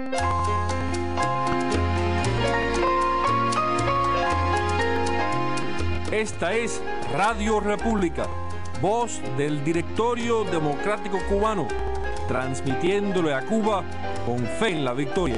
Esta es Radio República, voz del Directorio Democrático Cubano, transmitiéndole a Cuba con fe en la victoria.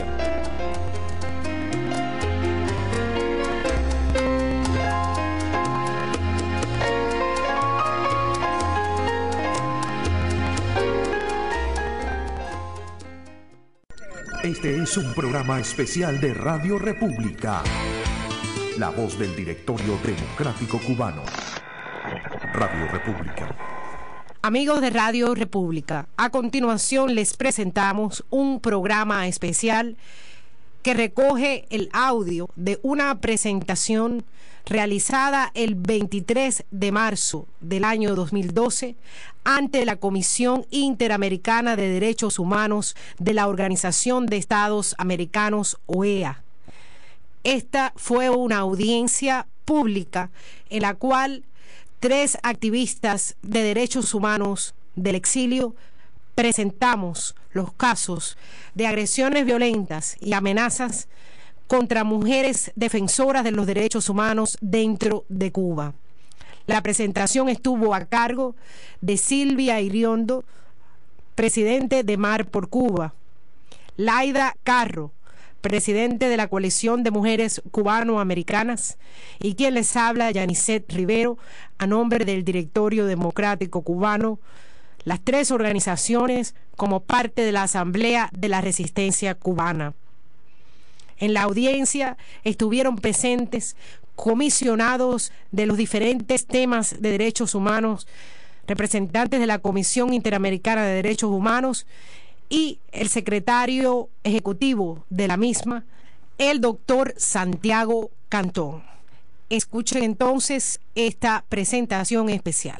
Este es un programa especial de Radio República, la voz del Directorio Democrático Cubano. Radio República. Amigos de Radio República, a continuación les presentamos un programa especial que recoge el audio de una presentación realizada el 23 de marzo del año 2012 ante la Comisión Interamericana de Derechos Humanos de la Organización de Estados Americanos, OEA. Esta fue una audiencia pública en la cual 3 activistas de derechos humanos del exilio presentamos los casos de agresiones violentas y amenazas contra mujeres defensoras de los derechos humanos dentro de Cuba. La presentación estuvo a cargo de Silvia Iriondo, presidente de Mar por Cuba, Laida Carro, presidente de la Coalición de Mujeres Cubano-Americanas, y quien les habla, Yanisset Rivero, a nombre del Directorio Democrático Cubano, las 3 organizaciones como parte de la Asamblea de la Resistencia Cubana. En la audiencia estuvieron presentes comisionados de los diferentes temas de derechos humanos, representantes de la Comisión Interamericana de Derechos Humanos y el secretario ejecutivo de la misma, el doctor Santiago Cantón. Escuchen entonces esta presentación especial.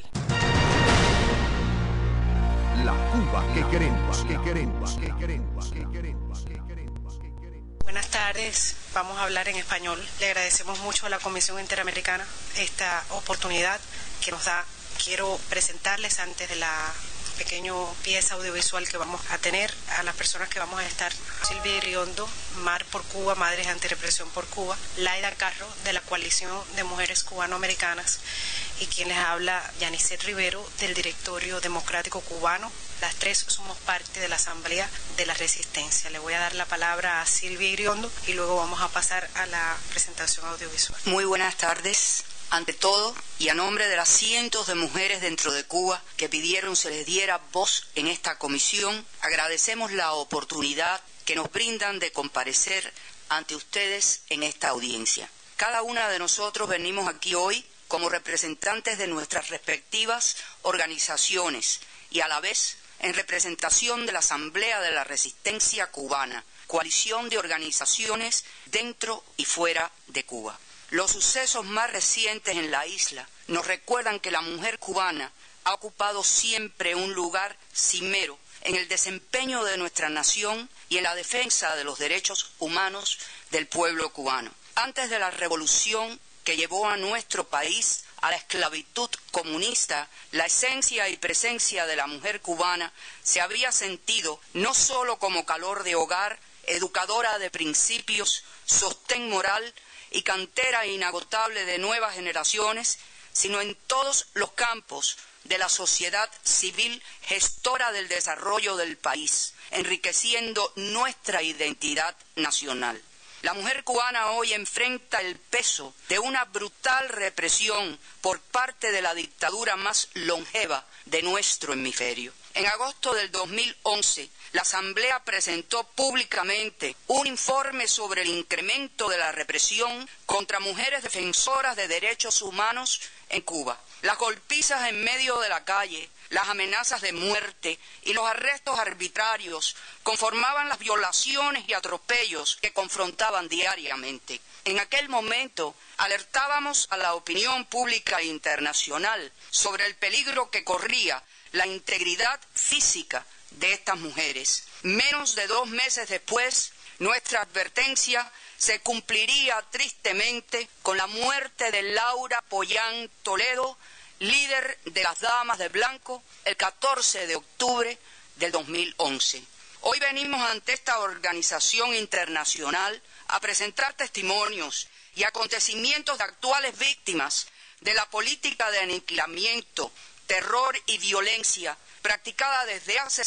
La Cuba que queremos, que queremos, que queremos, que queremos, que queremos. Buenas tardes, vamos a hablar en español. Le agradecemos mucho a la Comisión Interamericana esta oportunidad que nos da. Quiero presentarles antes de la pequeño pieza audiovisual que vamos a tener a las personas que vamos a estar: Silvia Iriondo, Mar por Cuba, Madres Antirrepresión por Cuba; Laida Carro, de la Coalición de Mujeres Cubano-Americanas, y quien les habla, Yanisset Rivero, del Directorio Democrático Cubano. Las 3 somos parte de la Asamblea de la Resistencia. Le voy a dar la palabra a Silvia Iriondo y luego vamos a pasar a la presentación audiovisual. Muy buenas tardes. Ante todo, y a nombre de las cientos de mujeres dentro de Cuba que pidieron se les diera voz en esta comisión, agradecemos la oportunidad que nos brindan de comparecer ante ustedes en esta audiencia. Cada una de nosotros venimos aquí hoy como representantes de nuestras respectivas organizaciones y a la vez en representación de la Asamblea de la Resistencia Cubana, coalición de organizaciones dentro y fuera de Cuba. Los sucesos más recientes en la isla nos recuerdan que la mujer cubana ha ocupado siempre un lugar cimero en el desempeño de nuestra nación y en la defensa de los derechos humanos del pueblo cubano. Antes de la revolución que llevó a nuestro país a la esclavitud comunista, la esencia y presencia de la mujer cubana se habría sentido no solo como calor de hogar, educadora de principios, sostén moral y cantera inagotable de nuevas generaciones, sino en todos los campos de la sociedad civil gestora del desarrollo del país, enriqueciendo nuestra identidad nacional. La mujer cubana hoy enfrenta el peso de una brutal represión por parte de la dictadura más longeva de nuestro hemisferio. En agosto del 2011, la Asamblea presentó públicamente un informe sobre el incremento de la represión contra mujeres defensoras de derechos humanos en Cuba. Las golpizas en medio de la calle, las amenazas de muerte y los arrestos arbitrarios conformaban las violaciones y atropellos que confrontaban diariamente. En aquel momento alertábamos a la opinión pública internacional sobre el peligro que corría la integridad física de estas mujeres. Menos de 2 meses después, nuestra advertencia se cumpliría tristemente con la muerte de Laura Pollán Toledo, líder de las Damas de Blanco, el 14 de octubre del 2011. Hoy venimos ante esta organización internacional a presentar testimonios y acontecimientos de actuales víctimas de la política de aniquilamiento, terror y violencia practicada desde hace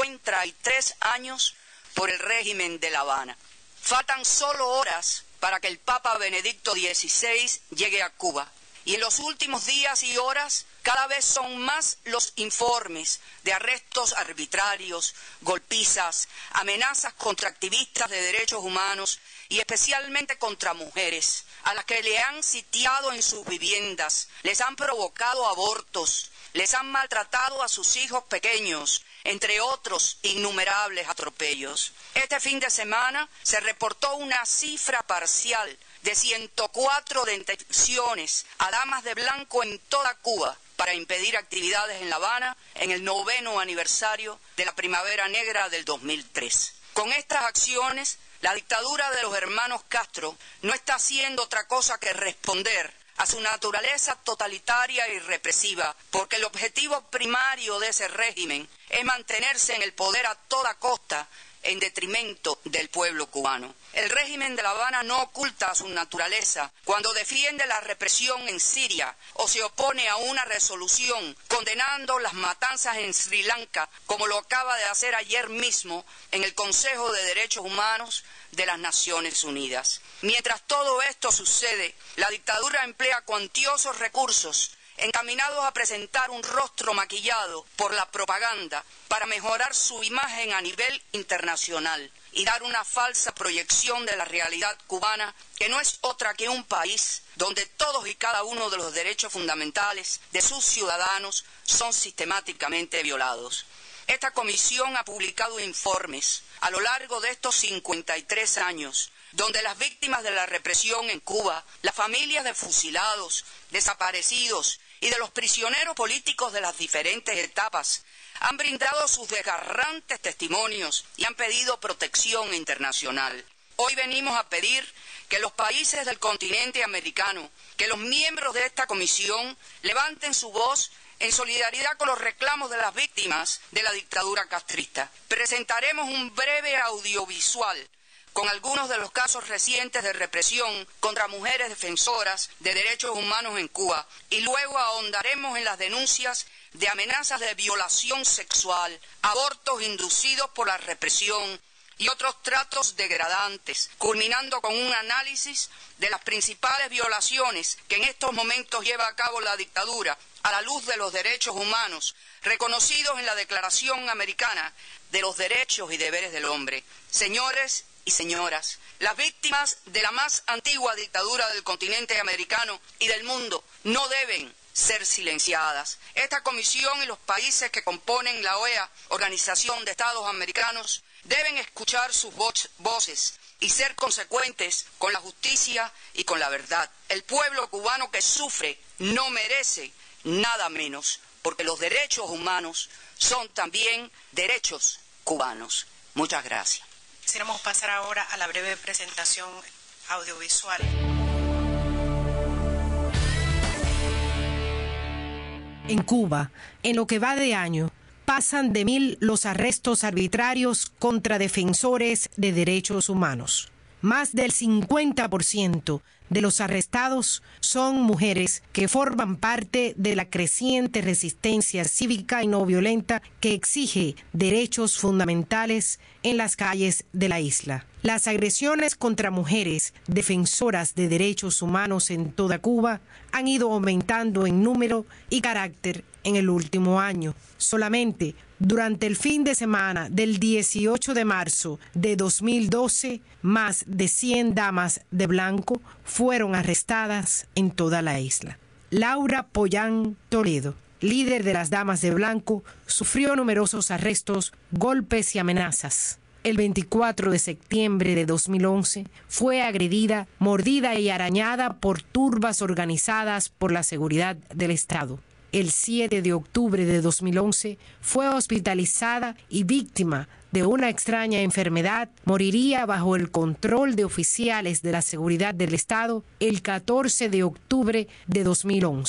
53 años por el régimen de La Habana. Faltan solo horas para que el Papa Benedicto XVI llegue a Cuba. Y en los últimos días y horas, cada vez son más los informes de arrestos arbitrarios, golpizas, amenazas contra activistas de derechos humanos y especialmente contra mujeres, a las que le han sitiado en sus viviendas, les han provocado abortos, les han maltratado a sus hijos pequeños, entre otros innumerables atropellos. Este fin de semana se reportó una cifra parcial de 104 detenciones a damas de blanco en toda Cuba para impedir actividades en La Habana en el 9º aniversario de la Primavera Negra del 2003. Con estas acciones, la dictadura de los hermanos Castro no está haciendo otra cosa que responder a su naturaleza totalitaria y represiva, porque el objetivo primario de ese régimen es mantenerse en el poder a toda costa, en detrimento del pueblo cubano. El régimen de La Habana no oculta su naturaleza cuando defiende la represión en Siria o se opone a una resolución condenando las matanzas en Sri Lanka, como lo acaba de hacer ayer mismo en el Consejo de Derechos Humanos de las Naciones Unidas. Mientras todo esto sucede, la dictadura emplea cuantiosos recursos encaminados a presentar un rostro maquillado por la propaganda para mejorar su imagen a nivel internacional y dar una falsa proyección de la realidad cubana, que no es otra que un país donde todos y cada uno de los derechos fundamentales de sus ciudadanos son sistemáticamente violados. Esta comisión ha publicado informes a lo largo de estos 53 años, donde las víctimas de la represión en Cuba, las familias de fusilados, desaparecidos y de los prisioneros políticos de las diferentes etapas han brindado sus desgarrantes testimonios y han pedido protección internacional. Hoy venimos a pedir que los países del continente americano, que los miembros de esta comisión levanten su voz en solidaridad con los reclamos de las víctimas de la dictadura castrista. Presentaremos un breve audiovisual con algunos de los casos recientes de represión contra mujeres defensoras de derechos humanos en Cuba, y luego ahondaremos en las denuncias de amenazas de violación sexual, abortos inducidos por la represión y otros tratos degradantes, culminando con un análisis de las principales violaciones que en estos momentos lleva a cabo la dictadura a la luz de los derechos humanos reconocidos en la Declaración Americana de los Derechos y Deberes del Hombre. Señores y señoras, las víctimas de la más antigua dictadura del continente americano y del mundo no deben ser silenciadas. Esta comisión y los países que componen la OEA, Organización de Estados Americanos, deben escuchar sus voces y ser consecuentes con la justicia y con la verdad. El pueblo cubano que sufre no merece nada menos, porque los derechos humanos son también derechos cubanos. Muchas gracias. Quisiéramos pasar ahora a la breve presentación audiovisual. En Cuba, en lo que va de año, pasan de 1.000 los arrestos arbitrarios contra defensores de derechos humanos. Más del 50% de los arrestados son mujeres que forman parte de la creciente resistencia cívica y no violenta que exige derechos fundamentales en las calles de la isla. Las agresiones contra mujeres defensoras de derechos humanos en toda Cuba han ido aumentando en número y carácter en el último año. Solamente durante el fin de semana del 18 de marzo de 2012, más de 100 damas de blanco fueron arrestadas en toda la isla. Laura Pollán Toledo, líder de las Damas de Blanco, sufrió numerosos arrestos, golpes y amenazas. El 24 de septiembre de 2011 fue agredida, mordida y arañada por turbas organizadas por la seguridad del Estado. El 7 de octubre de 2011 fue hospitalizada y víctima de una extraña enfermedad. Moriría bajo el control de oficiales de la seguridad del Estado el 14 de octubre de 2011.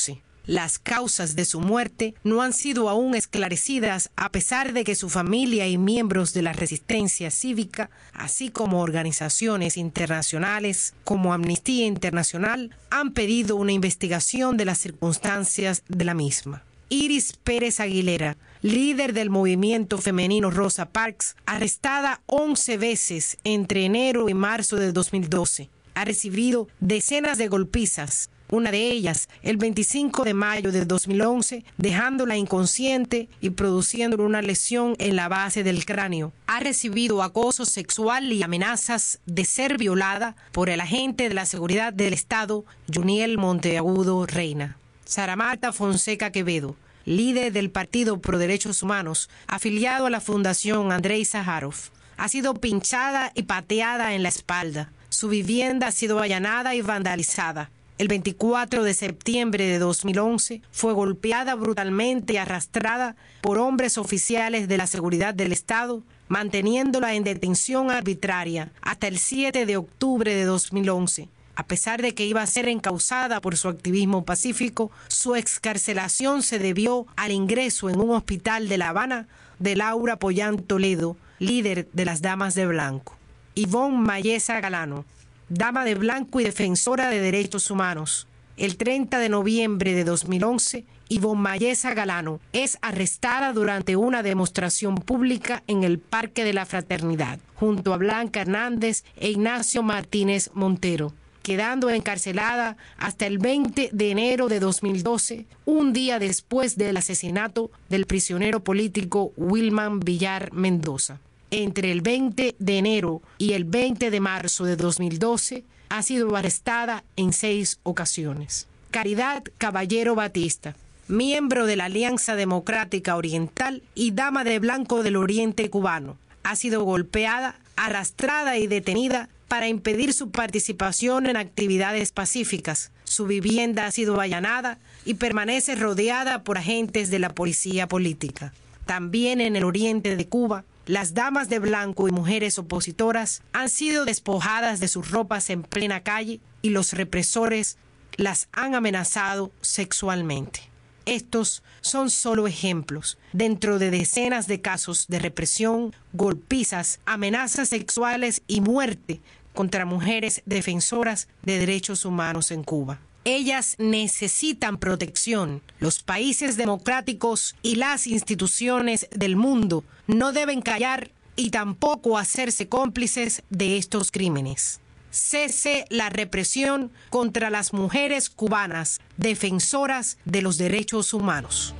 Las causas de su muerte no han sido aún esclarecidas, a pesar de que su familia y miembros de la resistencia cívica, así como organizaciones internacionales como Amnistía Internacional, han pedido una investigación de las circunstancias de la misma. Iris Pérez Aguilera, líder del movimiento femenino Rosa Parks, arrestada 11 veces entre enero y marzo de 2012, ha recibido decenas de golpizas, una de ellas el 25 de mayo de 2011, dejándola inconsciente y produciéndole una lesión en la base del cráneo. Ha recibido acoso sexual y amenazas de ser violada por el agente de la seguridad del Estado, Juniel Monteagudo Reina. Sara Marta Fonseca Quevedo, líder del Partido Pro Derechos Humanos, afiliado a la Fundación Andrei Sájarov, ha sido pinchada y pateada en la espalda. Su vivienda ha sido allanada y vandalizada. El 24 de septiembre de 2011 fue golpeada brutalmente y arrastrada por hombres oficiales de la seguridad del Estado, manteniéndola en detención arbitraria hasta el 7 de octubre de 2011. A pesar de que iba a ser encausada por su activismo pacífico, su excarcelación se debió al ingreso en un hospital de La Habana de Laura Pollán Toledo, líder de las Damas de Blanco. Ivonne Mayesa Galano, dama de blanco y defensora de derechos humanos. El 30 de noviembre de 2011, Ivonne Mayesa Galano es arrestada durante una demostración pública en el Parque de la Fraternidad, junto a Blanca Hernández e Ignacio Martínez Montero, quedando encarcelada hasta el 20 de enero de 2012, un día después del asesinato del prisionero político Wilman Villar Mendoza. Entre el 20 de enero y el 20 de marzo de 2012, ha sido arrestada en 6 ocasiones. Caridad Caballero Batista, miembro de la Alianza Democrática Oriental y dama de blanco del Oriente cubano, ha sido golpeada, arrastrada y detenida para impedir su participación en actividades pacíficas. Su vivienda ha sido allanada y permanece rodeada por agentes de la policía política. También en el oriente de Cuba, las damas de blanco y mujeres opositoras han sido despojadas de sus ropas en plena calle y los represores las han amenazado sexualmente. Estos son solo ejemplos dentro de decenas de casos de represión, golpizas, amenazas sexuales y muerte contra mujeres defensoras de derechos humanos en Cuba. Ellas necesitan protección. Los países democráticos y las instituciones del mundo no deben callar y tampoco hacerse cómplices de estos crímenes. Cese la represión contra las mujeres cubanas, defensoras de los derechos humanos.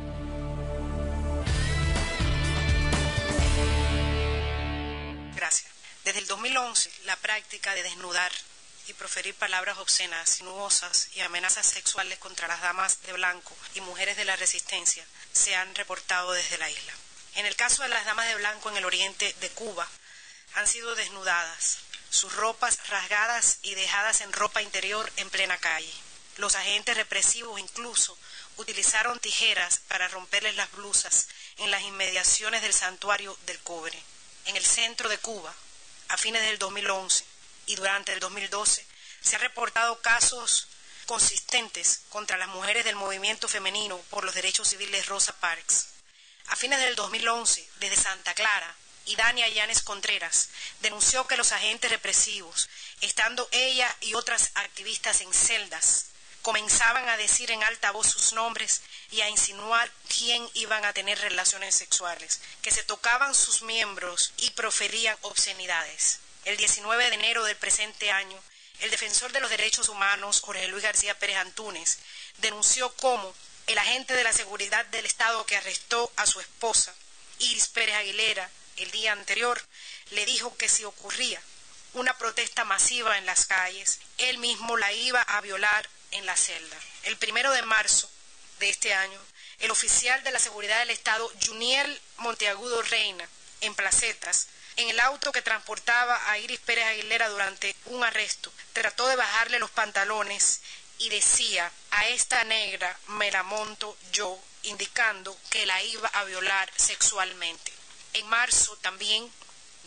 Gracias. Desde el 2011, la práctica de desnudar y proferir palabras obscenas, sinuosas y amenazas sexuales contra las damas de blanco y mujeres de la resistencia se han reportado desde la isla. En el caso de las damas de blanco en el oriente de Cuba, han sido desnudadas, sus ropas rasgadas y dejadas en ropa interior en plena calle. Los agentes represivos incluso utilizaron tijeras para romperles las blusas en las inmediaciones del Santuario del Cobre. En el centro de Cuba, a fines del 2011, y durante el 2012 se han reportado casos consistentes contra las mujeres del movimiento femenino por los derechos civiles Rosa Parks. A fines del 2011, desde Santa Clara, Idania Llanes Contreras denunció que los agentes represivos, estando ella y otras activistas en celdas, comenzaban a decir en alta voz sus nombres y a insinuar quién iban a tener relaciones sexuales, que se tocaban sus miembros y proferían obscenidades. El 19 de enero del presente año, el defensor de los derechos humanos, Jorge Luis García Pérez Antúnez, denunció cómo el agente de la seguridad del Estado que arrestó a su esposa, Iris Pérez Aguilera, el día anterior, le dijo que si ocurría una protesta masiva en las calles, él mismo la iba a violar en la celda. El 1 de marzo de este año, el oficial de la seguridad del Estado, Juniel Monteagudo Reina, en Placetas, en el auto que transportaba a Iris Pérez Aguilera durante un arresto, trató de bajarle los pantalones y decía: a esta negra me la monto yo, indicando que la iba a violar sexualmente. En marzo también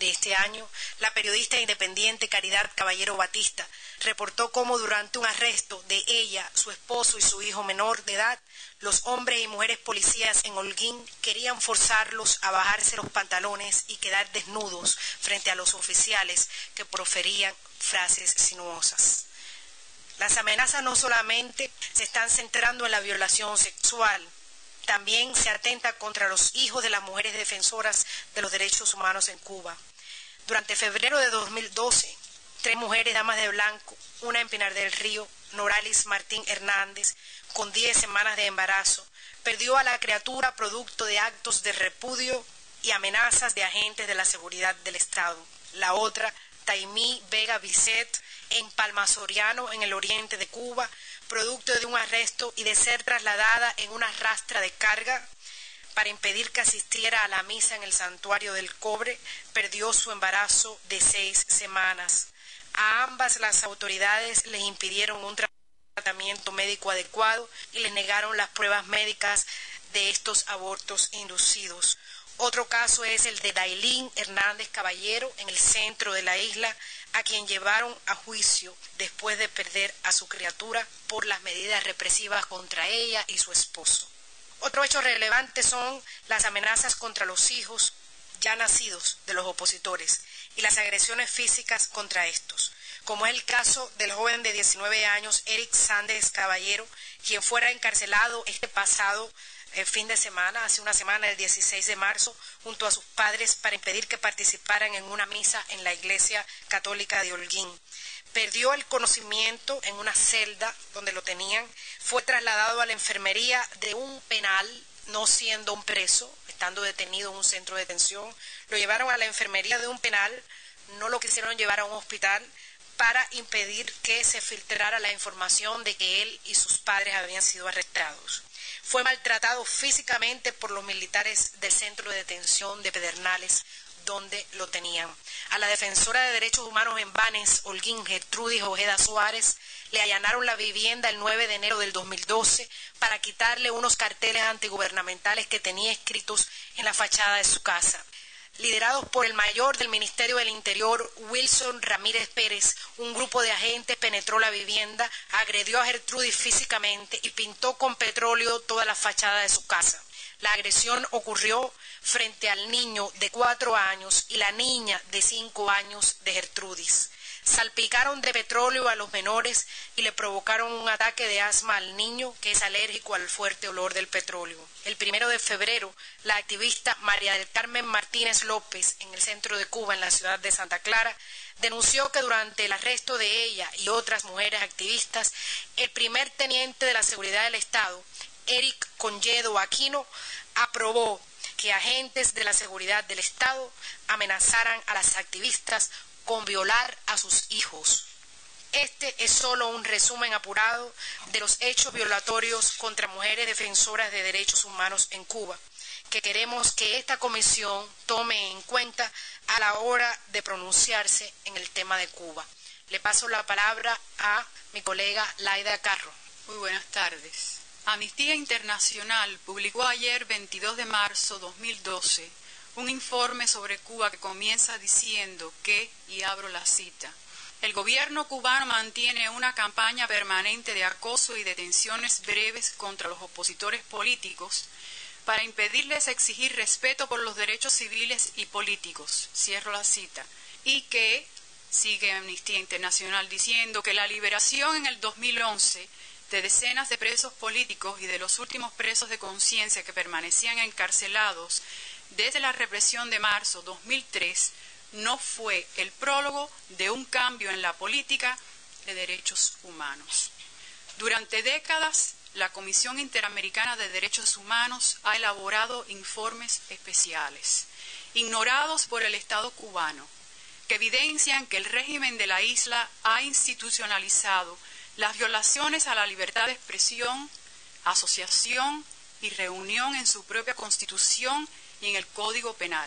de este año, la periodista independiente Caridad Caballero Batista reportó cómo durante un arresto de ella, su esposo y su hijo menor de edad, los hombres y mujeres policías en Holguín querían forzarlos a bajarse los pantalones y quedar desnudos frente a los oficiales que proferían frases sinuosas. Las amenazas no solamente se están centrando en la violación sexual, también se atenta contra los hijos de las mujeres defensoras de los derechos humanos en Cuba. Durante febrero de 2012, 3 mujeres damas de blanco, una en Pinar del Río, Noralis Martín Hernández, con 10 semanas de embarazo, perdió a la criatura producto de actos de repudio y amenazas de agentes de la seguridad del Estado. La otra, Taimí Vega Bisset, en Palma Soriano, en el oriente de Cuba, producto de un arresto y de ser trasladada en una rastra de carga para impedir que asistiera a la misa en el Santuario del Cobre, perdió su embarazo de 6 semanas. A ambas las autoridades les impidieron un tratamiento médico adecuado y les negaron las pruebas médicas de estos abortos inducidos. Otro caso es el de Dailín Hernández Caballero en el centro de la isla, a quien llevaron a juicio después de perder a su criatura por las medidas represivas contra ella y su esposo. Otro hecho relevante son las amenazas contra los hijos ya nacidos de los opositores y las agresiones físicas contra estos, como es el caso del joven de 19 años Eric Sández Caballero, quien fuera encarcelado este pasado fin de semana, hace una semana, el 16 de marzo, junto a sus padres para impedir que participaran en una misa en la Iglesia Católica de Holguín. Perdió el conocimiento en una celda donde lo tenían, fue trasladado a la enfermería de un penal, no siendo un preso, estando detenido en un centro de detención. Lo llevaron a la enfermería de un penal, no lo quisieron llevar a un hospital para impedir que se filtrara la información de que él y sus padres habían sido arrestados. Fue maltratado físicamente por los militares del centro de detención de Pedernales, donde lo tenían. A la defensora de derechos humanos en Banes, Holguín, Gertrudis Ojeda Suárez, le allanaron la vivienda el 9 de enero del 2012 para quitarle unos carteles antigubernamentales que tenía escritos en la fachada de su casa. Liderados por el mayor del Ministerio del Interior, Wilson Ramírez Pérez, un grupo de agentes penetró la vivienda, agredió a Gertrudis físicamente y pintó con petróleo toda la fachada de su casa. La agresión ocurrió frente al niño de 4 años y la niña de 5 años de Gertrudis. Salpicaron de petróleo a los menores y le provocaron un ataque de asma al niño, que es alérgico al fuerte olor del petróleo. El 1 de febrero, la activista María del Carmen Martínez López, en el centro de Cuba, en la ciudad de Santa Clara, denunció que durante el arresto de ella y otras mujeres activistas, el primer teniente de la seguridad del Estado, Eric Conyedo Aquino, aprobó que agentes de la seguridad del Estado amenazaran a las activistas con violar a sus hijos. Este es solo un resumen apurado de los hechos violatorios contra mujeres defensoras de derechos humanos en Cuba, que queremos que esta comisión tome en cuenta a la hora de pronunciarse en el tema de Cuba. Le paso la palabra a mi colega Laida Carro. Muy buenas tardes. Amnistía Internacional publicó ayer, 22 de marzo 2012, un informe sobre Cuba que comienza diciendo que, y abro la cita, el gobierno cubano mantiene una campaña permanente de acoso y detenciones breves contra los opositores políticos para impedirles exigir respeto por los derechos civiles y políticos, cierro la cita, y que, sigue Amnistía Internacional diciendo que la liberación en el 2011 de decenas de presos políticos y de los últimos presos de conciencia que permanecían encarcelados desde la represión de marzo 2003 no fue el prólogo de un cambio en la política de derechos humanos. Durante décadas, la Comisión Interamericana de Derechos Humanos ha elaborado informes especiales, ignorados por el Estado cubano, que evidencian que el régimen de la isla ha institucionalizado las violaciones a la libertad de expresión, asociación y reunión en su propia Constitución y en el Código Penal.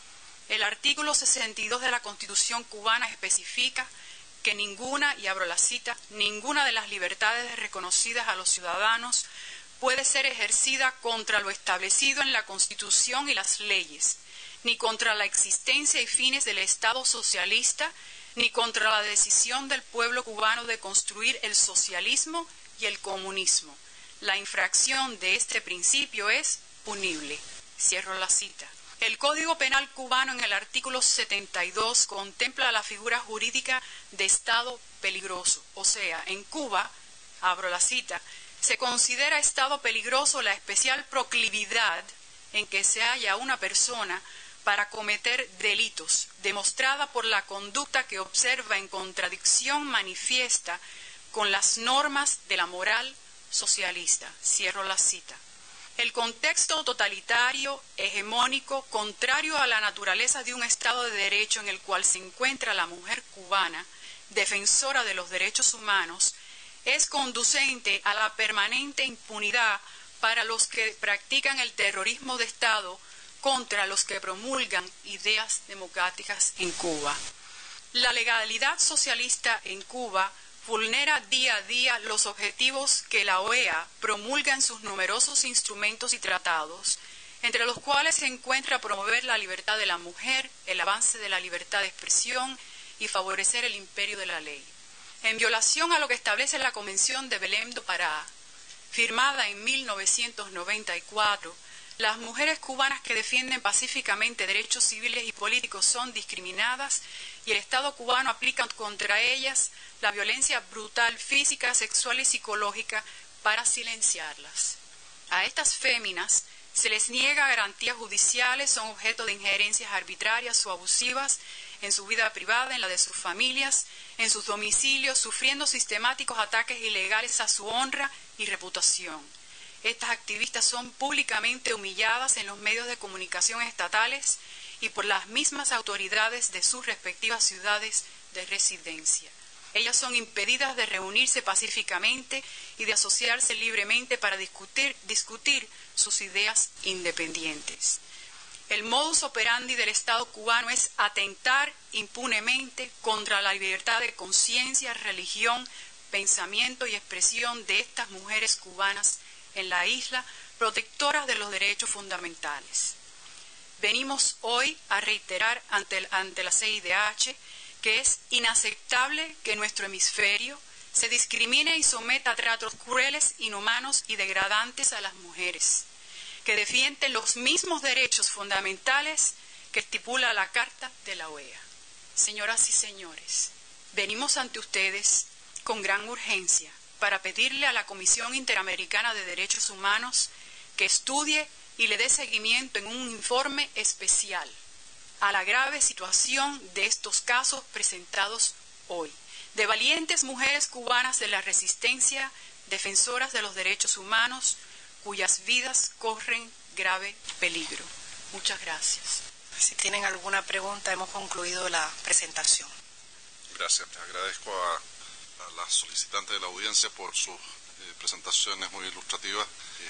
El artículo 62 de la Constitución cubana especifica que ninguna, y abro la cita, ninguna de las libertades reconocidas a los ciudadanos puede ser ejercida contra lo establecido en la Constitución y las leyes, ni contra la existencia y fines del Estado socialista, ni contra la decisión del pueblo cubano de construir el socialismo y el comunismo. La infracción de este principio es punible. Cierro la cita. El Código Penal cubano en el artículo 72 contempla la figura jurídica de Estado peligroso. O sea, en Cuba, abro la cita, se considera Estado peligroso la especial proclividad en que se halla una persona para cometer delitos, demostrada por la conducta que observa en contradicción manifiesta con las normas de la moral socialista. Cierro la cita. El contexto totalitario, hegemónico, contrario a la naturaleza de un Estado de Derecho en el cual se encuentra la mujer cubana, defensora de los derechos humanos, es conducente a la permanente impunidad para los que practican el terrorismo de Estado contra los que promulgan ideas democráticas en Cuba. La legalidad socialista en Cuba vulnera día a día los objetivos que la OEA promulga en sus numerosos instrumentos y tratados, entre los cuales se encuentra promover la libertad de la mujer, el avance de la libertad de expresión y favorecer el imperio de la ley. En violación a lo que establece la Convención de Belém do Pará, firmada en 1994, las mujeres cubanas que defienden pacíficamente derechos civiles y políticos son discriminadas y el Estado cubano aplica contra ellas la violencia brutal física, sexual y psicológica para silenciarlas. A estas féminas se les niega garantías judiciales, son objeto de injerencias arbitrarias o abusivas en su vida privada, en la de sus familias, en sus domicilios, sufriendo sistemáticos ataques ilegales a su honra y reputación. Estas activistas son públicamente humilladas en los medios de comunicación estatales y por las mismas autoridades de sus respectivas ciudades de residencia. Ellas son impedidas de reunirse pacíficamente y de asociarse libremente para discutir sus ideas independientes. El modus operandi del Estado cubano es atentar impunemente contra la libertad de conciencia, religión, pensamiento y expresión de estas mujeres cubanas en la isla, protectoras de los derechos fundamentales. Venimos hoy a reiterar ante la CIDH que es inaceptable que en nuestro hemisferio se discrimine y someta a tratos crueles, inhumanos y degradantes a las mujeres, que defienden los mismos derechos fundamentales que estipula la Carta de la OEA. Señoras y señores, venimos ante ustedes con gran urgencia para pedirle a la Comisión Interamericana de Derechos Humanos que estudie y le dé seguimiento en un informe especial a la grave situación de estos casos presentados hoy, de valientes mujeres cubanas de la resistencia, defensoras de los derechos humanos, cuyas vidas corren grave peligro. Muchas gracias. Si tienen alguna pregunta, hemos concluido la presentación. Gracias. Les agradezco a las solicitantes de la audiencia por sus presentaciones muy ilustrativas.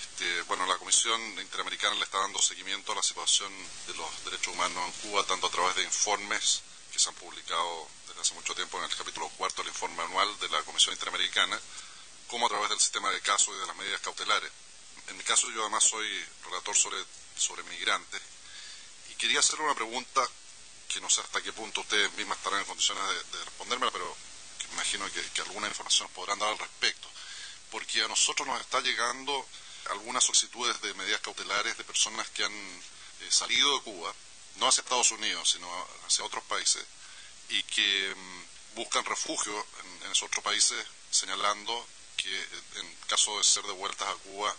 La Comisión Interamericana le está dando seguimiento a la situación de los derechos humanos en Cuba, tanto a través de informes que se han publicado desde hace mucho tiempo en el capítulo 4 del informe anual de la Comisión Interamericana, como a través del sistema de casos y de las medidas cautelares. En mi caso, yo además soy relator sobre migrantes y quería hacerle una pregunta que no sé hasta qué punto ustedes mismas estarán en condiciones de respondérmela, pero que me imagino que alguna información podrán dar al respecto, porque a nosotros nos está llegando algunas solicitudes de medidas cautelares de personas que han salido de Cuba, no hacia Estados Unidos, sino hacia otros países, y que buscan refugio en esos otros países, señalando que en caso de ser devueltas a Cuba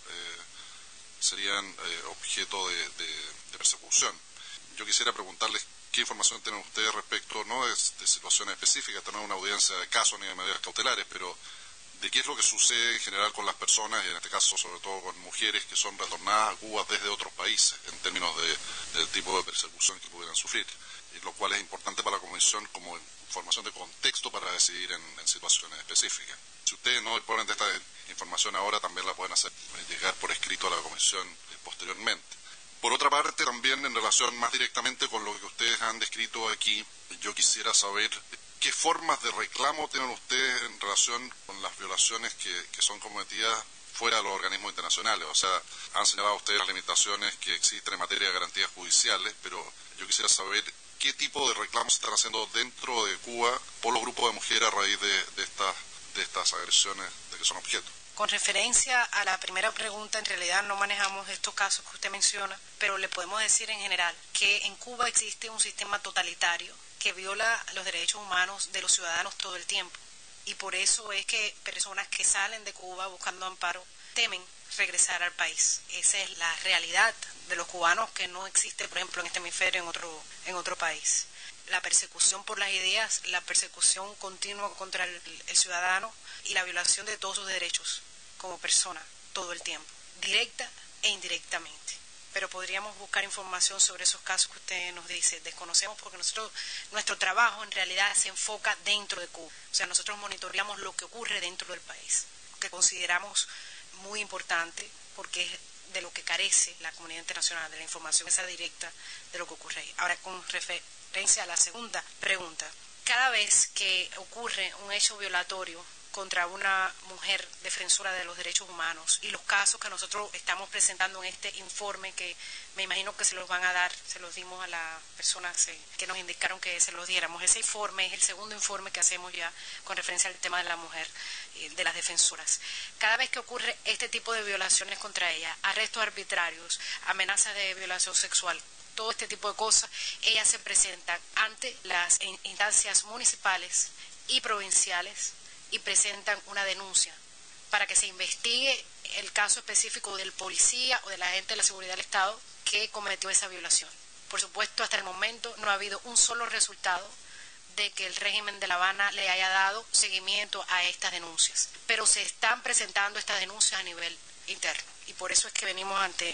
serían objeto de persecución. Yo quisiera preguntarles qué información tienen ustedes respecto, no de situaciones específicas, esta no es una audiencia de casos ni de medidas cautelares, pero de qué es lo que sucede en general con las personas, y en este caso sobre todo con mujeres que son retornadas a Cuba desde otros países, en términos del tipo de persecución que pudieran sufrir, y lo cual es importante para la Comisión como información de contexto para decidir en situaciones específicas. Si ustedes no disponen de esta información ahora, también la pueden hacer llegar por escrito a la Comisión posteriormente. Por otra parte, también en relación más directamente con lo que ustedes han descrito aquí, yo quisiera saber qué formas de reclamo tienen ustedes en relación con las violaciones que son cometidas fuera de los organismos internacionales. O sea, han señalado ustedes las limitaciones que existen en materia de garantías judiciales, pero Yo quisiera saber qué tipo de reclamos se están haciendo dentro de Cuba por los grupos de mujeres a raíz de estas agresiones de que son objeto. Con referencia a la primera pregunta, en realidad no manejamos estos casos que usted menciona, pero le podemos decir en general que en Cuba existe un sistema totalitario que viola los derechos humanos de los ciudadanos todo el tiempo. Y por eso es que personas que salen de Cuba buscando amparo temen regresar al país. Esa es la realidad de los cubanos, que no existe, por ejemplo, en este hemisferio en otro país. La persecución por las ideas, la persecución continua contra el ciudadano y la violación de todos sus derechos como persona todo el tiempo, directa e indirectamente. Pero podríamos buscar información sobre esos casos que usted nos dice. Desconocemos porque nuestro trabajo en realidad se enfoca dentro de Cuba. O sea, nosotros monitoreamos lo que ocurre dentro del país, que consideramos muy importante porque es de lo que carece la comunidad internacional, de la información esa directa de lo que ocurre ahí. Ahora, con referencia a la segunda pregunta, cada vez que ocurre un hecho violatorio contra una mujer defensora de los derechos humanos, y los casos que nosotros estamos presentando en este informe, que me imagino que se los van a dar, se los dimos a las personas que nos indicaron que se los diéramos. Ese informe es el segundo informe que hacemos ya con referencia al tema de la mujer, de las defensoras. Cada vez que ocurre este tipo de violaciones contra ella, arrestos arbitrarios, amenazas de violación sexual, todo este tipo de cosas, ellas se presentan ante las instancias municipales y provinciales y presentan una denuncia para que se investigue el caso específico del policía o del agente de la seguridad del Estado que cometió esa violación. Por supuesto, hasta el momento no ha habido un solo resultado de que el régimen de La Habana le haya dado seguimiento a estas denuncias, pero se están presentando estas denuncias a nivel interno, y por eso es que venimos ante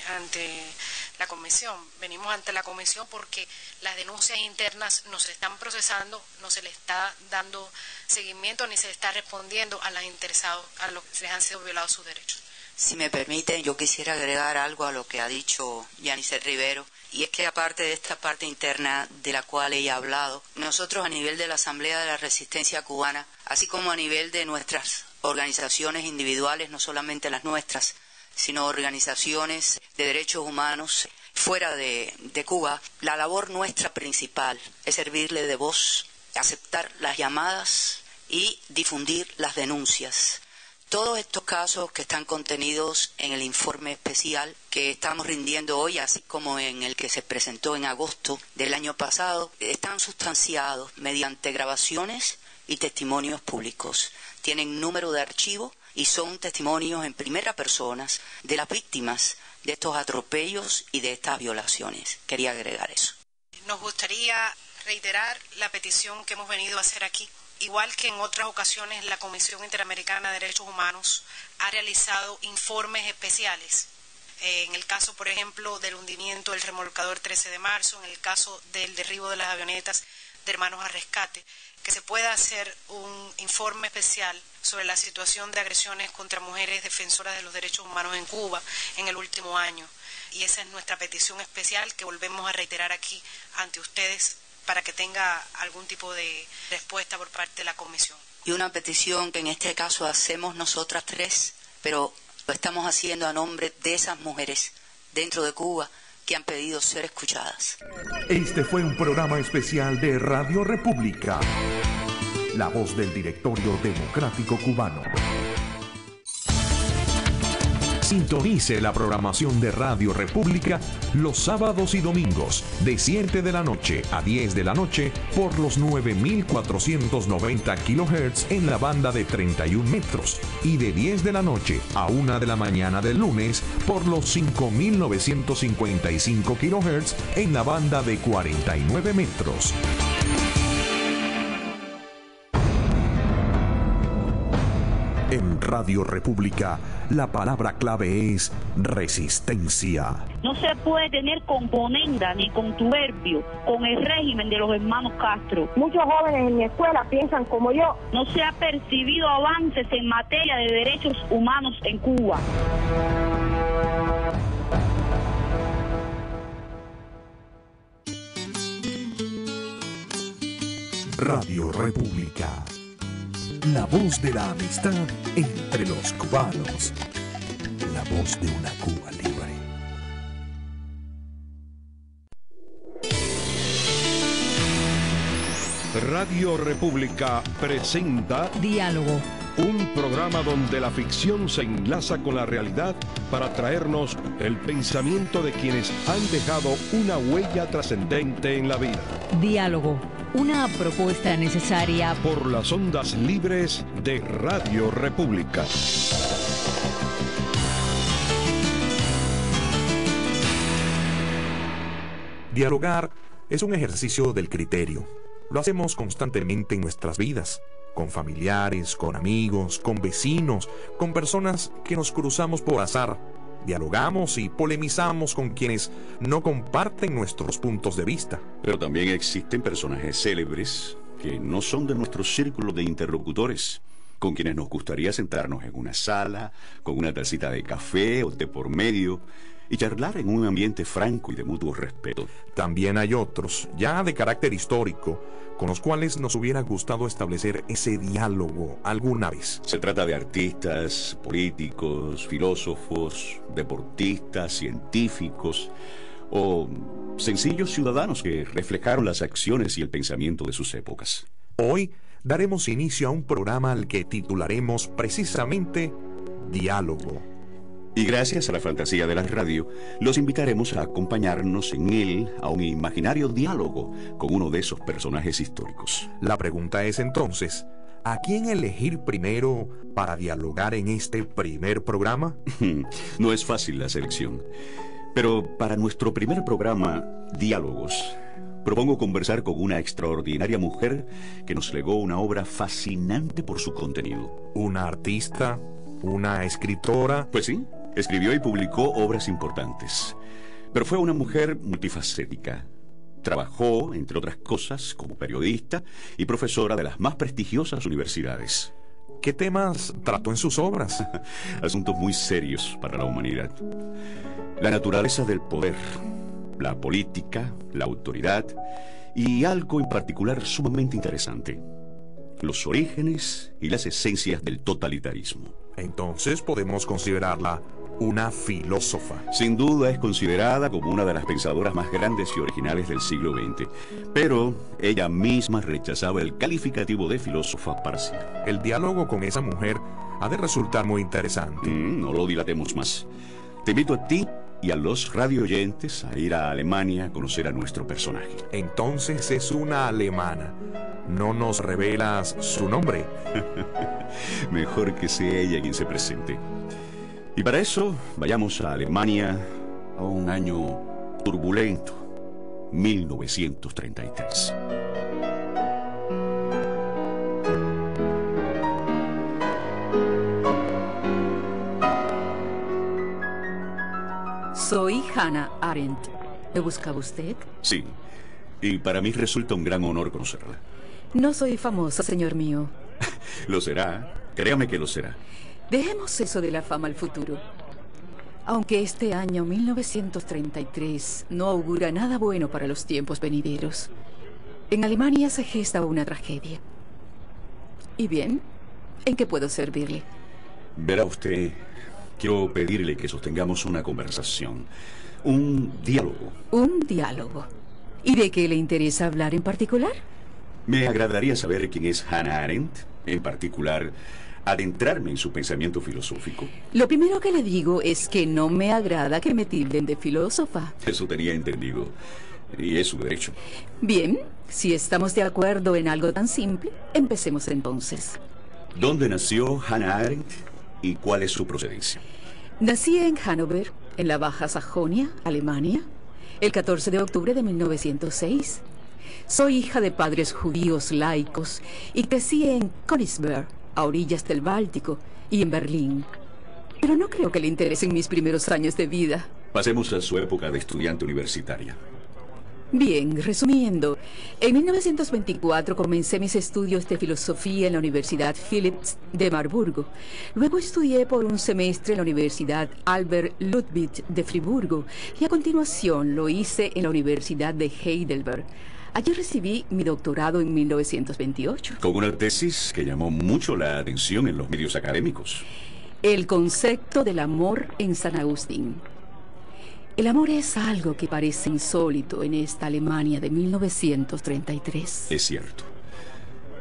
la comisión. Venimos ante la comisión porque las denuncias internas no se están procesando, no se le está dando seguimiento ni se le está respondiendo a los interesados, a los que les han sido violados sus derechos. Si me permiten, yo quisiera agregar algo a lo que ha dicho Yanice Rivero, y es que aparte de esta parte interna de la cual ella ha hablado, nosotros a nivel de la Asamblea de la Resistencia Cubana, así como a nivel de nuestras organizaciones individuales, no solamente las nuestras, sino organizaciones de derechos humanos fuera de Cuba, la labor nuestra principal es servirle de voz, aceptar las llamadas y difundir las denuncias. Todos estos casos que están contenidos en el informe especial que estamos rindiendo hoy, así como en el que se presentó en agosto del año pasado, están sustanciados mediante grabaciones y testimonios públicos. Tienen número de archivo y son testimonios en primera persona de las víctimas de estos atropellos y de estas violaciones. Quería agregar eso. Nos gustaría reiterar la petición que hemos venido a hacer aquí. Igual que en otras ocasiones, la Comisión Interamericana de Derechos Humanos ha realizado informes especiales. En el caso, por ejemplo, del hundimiento del remolcador 13 de marzo, en el caso del derribo de las avionetas de Hermanos al Rescate, que se pueda hacer un informe especial sobre la situación de agresiones contra mujeres defensoras de los derechos humanos en Cuba en el último año. Y esa es nuestra petición especial que volvemos a reiterar aquí ante ustedes, para que tenga algún tipo de respuesta por parte de la Comisión. Y una petición que en este caso hacemos nosotras tres, pero lo estamos haciendo a nombre de esas mujeres dentro de Cuba que han pedido ser escuchadas. Este fue un programa especial de Radio República, la voz del Directorio Democrático Cubano. Sintonice la programación de Radio República los sábados y domingos de 7 de la noche a 10 de la noche por los 9.490 kHz en la banda de 31 metros y de 10 de la noche a 1 de la mañana del lunes por los 5.955 kHz en la banda de 49 metros. En Radio República, la palabra clave es resistencia. No se puede tener componenda ni contuberbio con el régimen de los hermanos Castro. Muchos jóvenes en mi escuela piensan como yo. No se ha percibido avances en materia de derechos humanos en Cuba. Radio República. La voz de la amistad entre los cubanos. La voz de una Cuba libre. Radio República presenta Diálogo, un programa donde la ficción se enlaza con la realidad para traernos el pensamiento de quienes han dejado una huella trascendente en la vida. Diálogo, una propuesta necesaria por las ondas libres de Radio República. Dialogar es un ejercicio del criterio. Lo hacemos constantemente en nuestras vidas, con familiares, con amigos, con vecinos, con personas que nos cruzamos por azar. Dialogamos y polemizamos con quienes no comparten nuestros puntos de vista. Pero también existen personajes célebres que no son de nuestro círculo de interlocutores, con quienes nos gustaría sentarnos en una sala, con una tacita de café o té por medio, y charlar en un ambiente franco y de mutuo respeto. También hay otros, ya de carácter histórico, con los cuales nos hubiera gustado establecer ese diálogo alguna vez. Se trata de artistas, políticos, filósofos, deportistas, científicos o sencillos ciudadanos que reflejaron las acciones y el pensamiento de sus épocas. Hoy daremos inicio a un programa al que titularemos precisamente Diálogo. Y gracias a la fantasía de la radio, los invitaremos a acompañarnos en él a un imaginario diálogo con uno de esos personajes históricos. La pregunta es entonces, ¿a quién elegir primero para dialogar en este primer programa? No es fácil la selección, pero para nuestro primer programa, Diálogos, propongo conversar con una extraordinaria mujer que nos legó una obra fascinante por su contenido. ¿Una artista? ¿Una escritora? Pues sí. Escribió y publicó obras importantes, pero fue una mujer multifacética. Trabajó, entre otras cosas, como periodista y profesora de las más prestigiosas universidades. ¿Qué temas trató en sus obras? Asuntos muy serios para la humanidad. La naturaleza del poder, la política, la autoridad y algo en particular sumamente interesante: los orígenes y las esencias del totalitarismo. Entonces podemos considerarla una filósofa. Sin duda es considerada como una de las pensadoras más grandes y originales del siglo XX, pero ella misma rechazaba el calificativo de filósofa parcial. El diálogo con esa mujer ha de resultar muy interesante. No lo dilatemos más. Te invito a ti y a los radioyentes a ir a Alemania a conocer a nuestro personaje. Entonces es una alemana. ¿No nos revelas su nombre? Mejor que sea ella quien se presente. Y para eso, vayamos a Alemania a un año turbulento, 1933. Soy Hannah Arendt. ¿Me buscaba usted? Sí, y para mí resulta un gran honor conocerla. No soy famosa, señor mío. Lo será, créame que lo será. Dejemos eso de la fama al futuro. Aunque este año 1933 no augura nada bueno para los tiempos venideros, en Alemania se gesta una tragedia. ¿Y bien? ¿En qué puedo servirle? Verá usted, quiero pedirle que sostengamos una conversación, un diálogo. ¿Un diálogo? ¿Y de qué le interesa hablar en particular? Me agradaría saber quién es Hannah Arendt, en particular, adentrarme en su pensamiento filosófico. Lo primero que le digo es que no me agrada que me tilden de filósofa. Eso tenía entendido, y es su derecho. Bien, si estamos de acuerdo en algo tan simple, empecemos entonces. ¿Dónde nació Hannah Arendt y cuál es su procedencia? Nací en Hannover, en la Baja Sajonia, Alemania, el 14 de octubre de 1906. Soy hija de padres judíos laicos y crecí en Königsberg, a orillas del Báltico, y en Berlín. Pero no creo que le interesen mis primeros años de vida. Pasemos a su época de estudiante universitaria. Bien, resumiendo, en 1924 comencé mis estudios de filosofía en la Universidad Philipps de Marburgo. Luego estudié por un semestre en la Universidad Albert Ludwig de Friburgo y a continuación lo hice en la Universidad de Heidelberg. Allí recibí mi doctorado en 1928. Con una tesis que llamó mucho la atención en los medios académicos. El concepto del amor en San Agustín. El amor es algo que parece insólito en esta Alemania de 1933. Es cierto.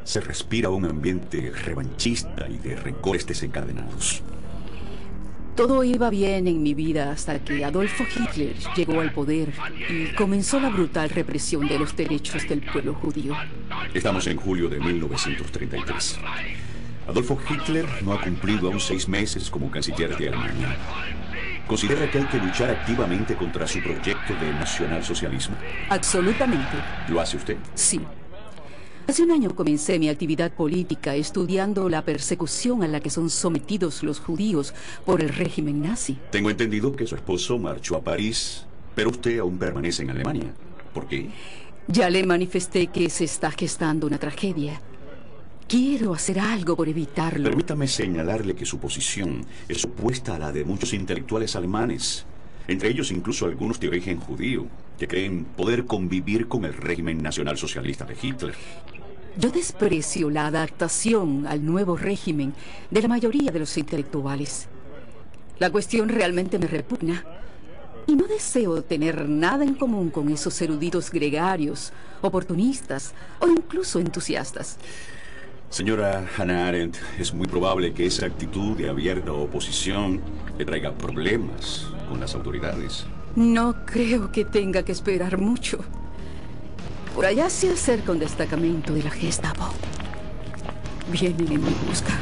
Se respira un ambiente revanchista y de rencores desencadenados. Todo iba bien en mi vida hasta que Adolfo Hitler llegó al poder y comenzó la brutal represión de los derechos del pueblo judío. Estamos en julio de 1933. Adolfo Hitler no ha cumplido aún 6 meses como canciller de Alemania. ¿Considera que hay que luchar activamente contra su proyecto de nacionalsocialismo? Absolutamente. ¿Lo hace usted? Sí. Hace un año comencé mi actividad política estudiando la persecución a la que son sometidos los judíos por el régimen nazi. Tengo entendido que su esposo marchó a París, pero usted aún permanece en Alemania. ¿Por qué? Ya le manifesté que se está gestando una tragedia. Quiero hacer algo por evitarlo. Permítame señalarle que su posición es opuesta a la de muchos intelectuales alemanes, entre ellos incluso algunos de origen judío, que creen poder convivir con el régimen nacionalsocialista de Hitler. Yo desprecio la adaptación al nuevo régimen de la mayoría de los intelectuales. La cuestión realmente me repugna. Y no deseo tener nada en común con esos eruditos gregarios, oportunistas o incluso entusiastas. Señora Hannah Arendt, es muy probable que esa actitud de abierta oposición le traiga problemas con las autoridades. No creo que tenga que esperar mucho. Por allá se acerca un destacamento de la Gestapo. Vienen en mi busca.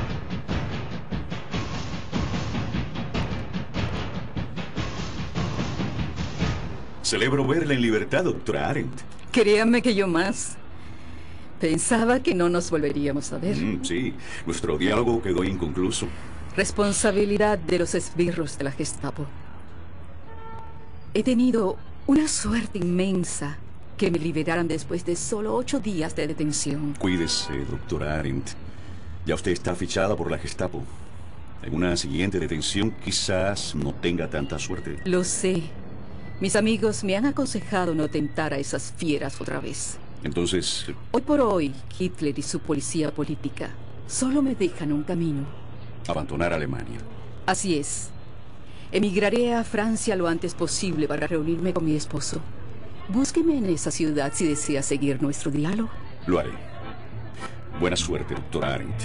Celebro verla en libertad, doctora Arendt. Créame que yo más. Pensaba que no nos volveríamos a ver. Sí, nuestro diálogo quedó inconcluso. Responsabilidad de los esbirros de la Gestapo. He tenido una suerte inmensa que me liberaran después de solo 8 días de detención. Cuídese, doctora Arendt. Ya usted está fichada por la Gestapo. En una siguiente detención quizás no tenga tanta suerte. Lo sé. Mis amigos me han aconsejado no tentar a esas fieras otra vez. Entonces... Hoy por hoy, Hitler y su policía política solo me dejan un camino. Abandonar Alemania. Así es. Emigraré a Francia lo antes posible para reunirme con mi esposo. Búsqueme en esa ciudad si desea seguir nuestro diálogo. Lo haré. Buena suerte, doctora Arendt.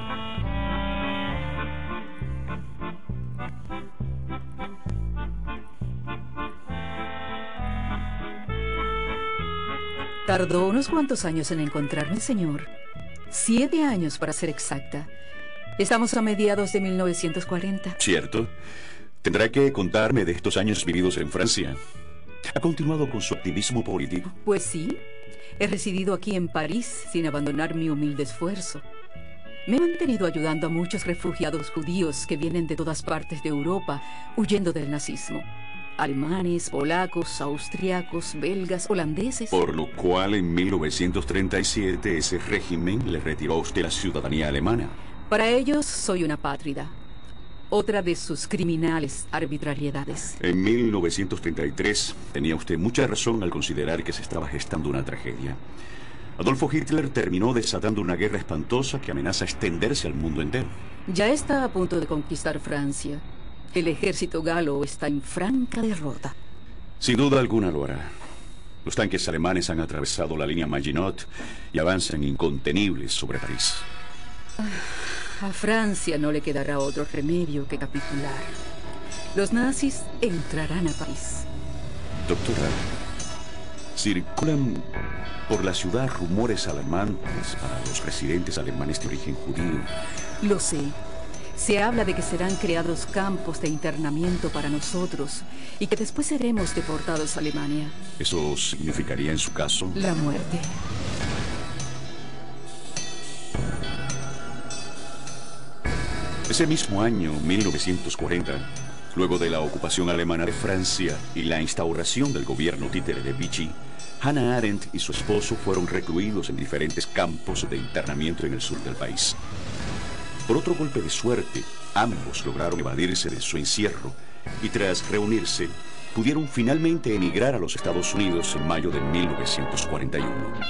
Tardó unos cuantos años en encontrarme, señor. 7 años, para ser exacta. Estamos a mediados de 1940. Cierto. Tendrá que contarme de estos años vividos en Francia. ¿Ha continuado con su activismo político? Pues sí. He residido aquí en París sin abandonar mi humilde esfuerzo. Me he mantenido ayudando a muchos refugiados judíos que vienen de todas partes de Europa huyendo del nazismo. Alemanes, polacos, austriacos, belgas, holandeses. Por lo cual en 1937 ese régimen le retiró a usted la ciudadanía alemana. Para ellos soy una apátrida. Otra de sus criminales arbitrariedades. En 1933 tenía usted mucha razón al considerar que se estaba gestando una tragedia. Adolfo Hitler terminó desatando una guerra espantosa que amenaza extenderse al mundo entero. Ya está a punto de conquistar Francia. El ejército galo está en franca derrota. Sin duda alguna lo hará. Los tanques alemanes han atravesado la línea Maginot y avanzan incontenibles sobre París. A Francia no le quedará otro remedio que capitular. Los nazis entrarán a París. Doctora, circulan por la ciudad rumores alarmantes para los residentes alemanes de origen judío. Lo sé. Se habla de que serán creados campos de internamiento para nosotros y que después seremos deportados a Alemania. ¿Eso significaría en su caso? La muerte. Ese mismo año, 1940, luego de la ocupación alemana de Francia y la instauración del gobierno títere de Vichy, Hannah Arendt y su esposo fueron recluidos en diferentes campos de internamiento en el sur del país. Por otro golpe de suerte, ambos lograron evadirse de su encierro y tras reunirse, pudieron finalmente emigrar a los Estados Unidos en mayo de 1941.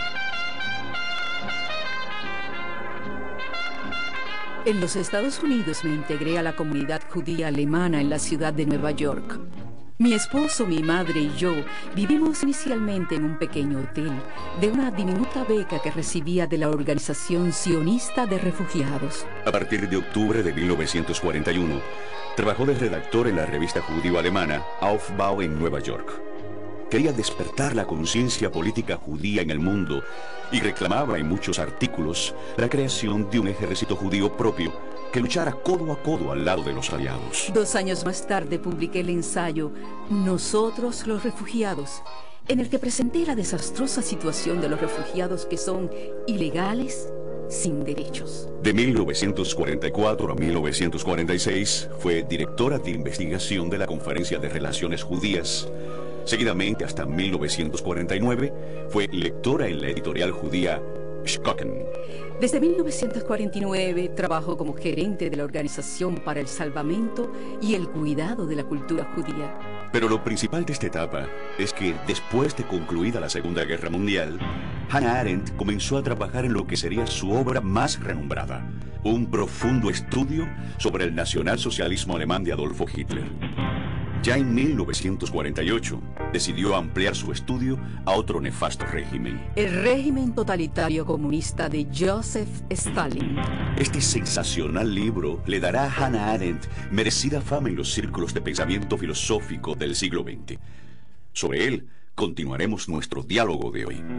En los Estados Unidos me integré a la comunidad judía alemana en la ciudad de Nueva York. Mi esposo, mi madre y yo vivimos inicialmente en un pequeño hotel de una diminuta beca que recibía de la Organización Sionista de Refugiados. A partir de octubre de 1941, trabajó de redactor en la revista judío-alemana Aufbau en Nueva York. Quería despertar la conciencia política judía en el mundo y reclamaba en muchos artículos la creación de un ejército judío propio que luchara codo a codo al lado de los aliados. 2 años más tarde publiqué el ensayo Nosotros los refugiados, en el que presenté la desastrosa situación de los refugiados que son ilegales, sin derechos. De 1944 a 1946 fue directora de investigación de la Conferencia de Relaciones Judías. Seguidamente, hasta 1949, fue lectora en la editorial judía Schocken. Desde 1949 trabajó como gerente de la Organización para el Salvamento y el Cuidado de la Cultura Judía. Pero lo principal de esta etapa es que, después de concluida la Segunda Guerra Mundial, Hannah Arendt comenzó a trabajar en lo que sería su obra más renombrada, un profundo estudio sobre el nacionalsocialismo alemán de Adolfo Hitler. Ya en 1948 decidió ampliar su estudio a otro nefasto régimen: el régimen totalitario comunista de Joseph Stalin. Este sensacional libro le dará a Hannah Arendt merecida fama en los círculos de pensamiento filosófico del siglo XX. Sobre él continuaremos nuestro diálogo de hoy.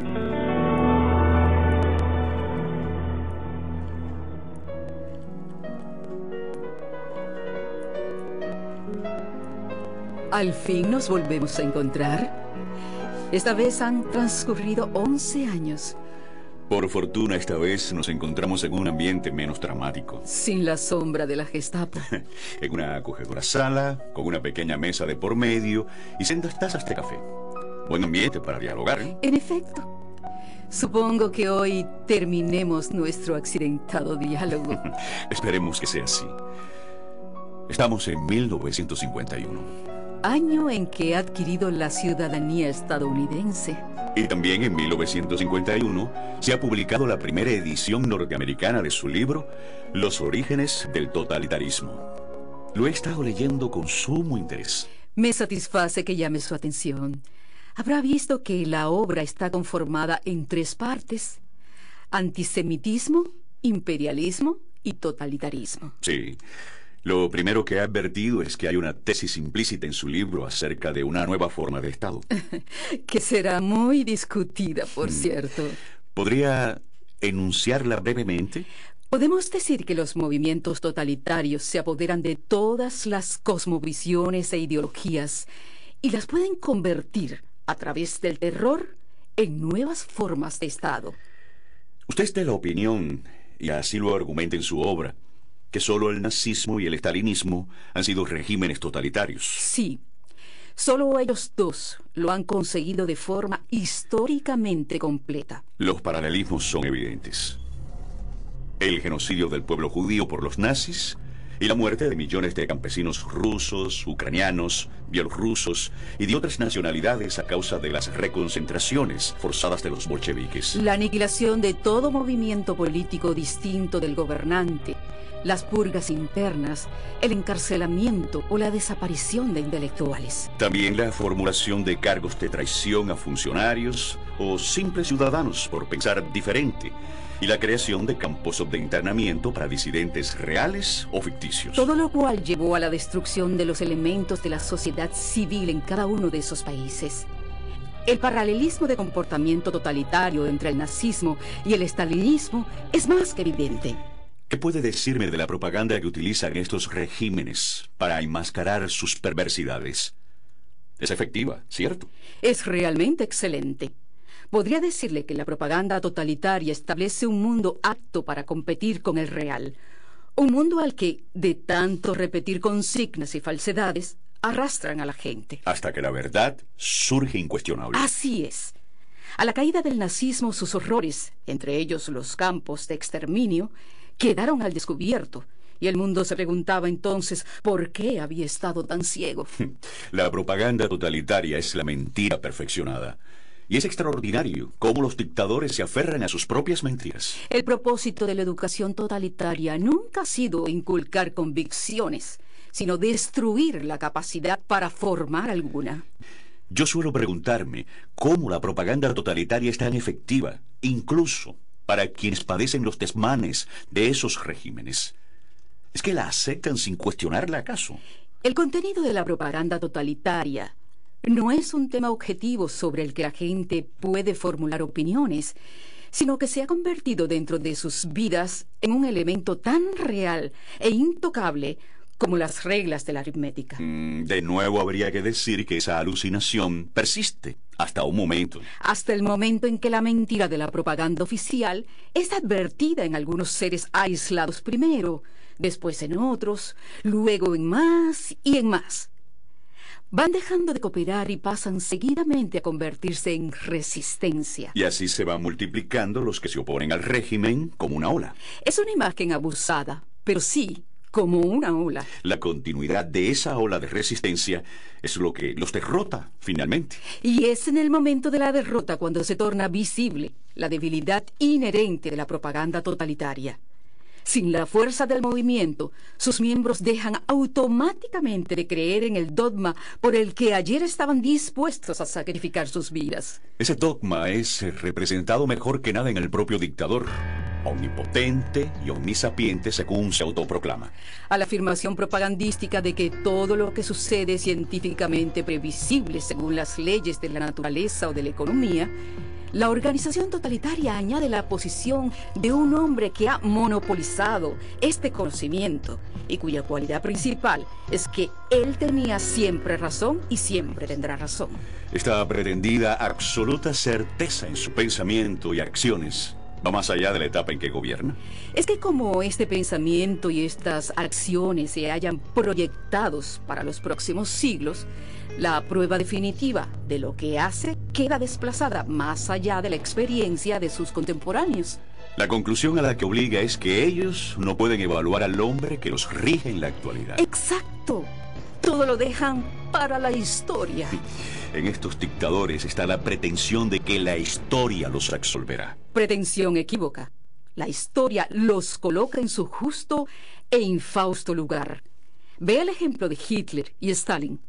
Al fin nos volvemos a encontrar. Esta vez han transcurrido 11 años. Por fortuna, esta vez nos encontramos en un ambiente menos dramático. Sin la sombra de la Gestapo. En una acogedora sala, con una pequeña mesa de por medio y sendas tazas de café. Buen ambiente para dialogar, ¿eh? En efecto. Supongo que hoy terminemos nuestro accidentado diálogo. Esperemos que sea así. Estamos en 1951. Año en que ha adquirido la ciudadanía estadounidense. Y también en 1951 se ha publicado la primera edición norteamericana de su libro Los orígenes del totalitarismo. Lo he estado leyendo con sumo interés. Me satisface que llame su atención. Habrá visto que la obra está conformada en 3 partes: antisemitismo, imperialismo y totalitarismo. Sí. Lo primero que he advertido es que hay una tesis implícita en su libro acerca de una nueva forma de Estado. Que será muy discutida, por cierto. ¿Podría enunciarla brevemente? Podemos decir que los movimientos totalitarios se apoderan de todas las cosmovisiones e ideologías y las pueden convertir, a través del terror, en nuevas formas de Estado. Usted es de la opinión, y así lo argumenta en su obra, que solo el nazismo y el estalinismo han sido regímenes totalitarios. Sí, solo ellos dos lo han conseguido de forma históricamente completa. Los paralelismos son evidentes. El genocidio del pueblo judío por los nazis y la muerte de millones de campesinos rusos, ucranianos, bielorrusos y de otras nacionalidades a causa de las reconcentraciones forzadas de los bolcheviques. La aniquilación de todo movimiento político distinto del gobernante, las purgas internas, el encarcelamiento o la desaparición de intelectuales. También la formulación de cargos de traición a funcionarios o simples ciudadanos por pensar diferente, y la creación de campos de internamiento para disidentes reales o ficticios. Todo lo cual llevó a la destrucción de los elementos de la sociedad civil en cada uno de esos países. El paralelismo de comportamiento totalitario entre el nazismo y el estalinismo es más que evidente. ¿Qué puede decirme de la propaganda que utilizan estos regímenes para enmascarar sus perversidades? Es efectiva, ¿cierto? Es realmente excelente. Podría decirle que la propaganda totalitaria establece un mundo apto para competir con el real. Un mundo al que, de tanto repetir consignas y falsedades, arrastran a la gente. Hasta que la verdad surge incuestionable. Así es. A la caída del nazismo, sus horrores, entre ellos los campos de exterminio, quedaron al descubierto, y el mundo se preguntaba entonces por qué había estado tan ciego. La propaganda totalitaria es la mentira perfeccionada. Y es extraordinario cómo los dictadores se aferran a sus propias mentiras. El propósito de la educación totalitaria nunca ha sido inculcar convicciones, sino destruir la capacidad para formar alguna. Yo suelo preguntarme cómo la propaganda totalitaria es tan efectiva, incluso para quienes padecen los desmanes de esos regímenes. ¿Es que la aceptan sin cuestionarla acaso? El contenido de la propaganda totalitaria no es un tema objetivo sobre el que la gente puede formular opiniones, sino que se ha convertido dentro de sus vidas en un elemento tan real e intocable como las reglas de la aritmética. De nuevo habría que decir que esa alucinación persiste hasta un momento. Hasta el momento en que la mentira de la propaganda oficial es advertida en algunos seres aislados primero, después en otros, luego en más y en más. Van dejando de cooperar y pasan seguidamente a convertirse en resistencia. Y así se van multiplicando los que se oponen al régimen como una ola. Es una imagen abusada, pero sí como una ola. La continuidad de esa ola de resistencia es lo que los derrota finalmente. Y es en el momento de la derrota cuando se torna visible la debilidad inherente de la propaganda totalitaria. Sin la fuerza del movimiento, sus miembros dejan automáticamente de creer en el dogma por el que ayer estaban dispuestos a sacrificar sus vidas. Ese dogma es representado mejor que nada en el propio dictador, omnipotente y omnisapiente según se autoproclama. A la afirmación propagandística de que todo lo que sucede es científicamente previsible según las leyes de la naturaleza o de la economía, la organización totalitaria añade la posición de un hombre que ha monopolizado este conocimiento y cuya cualidad principal es que él tenía siempre razón y siempre tendrá razón. Esta pretendida absoluta certeza en su pensamiento y acciones va más allá de la etapa en que gobierna. Es que como este pensamiento y estas acciones se hayan proyectados para los próximos siglos, la prueba definitiva de lo que hace queda desplazada más allá de la experiencia de sus contemporáneos. La conclusión a la que obliga es que ellos no pueden evaluar al hombre que los rige en la actualidad. ¡Exacto! Todo lo dejan para la historia. En estos dictadores está la pretensión de que la historia los absolverá. Pretensión equívoca. La historia los coloca en su justo e infausto lugar. Ve el ejemplo de Hitler y Stalin.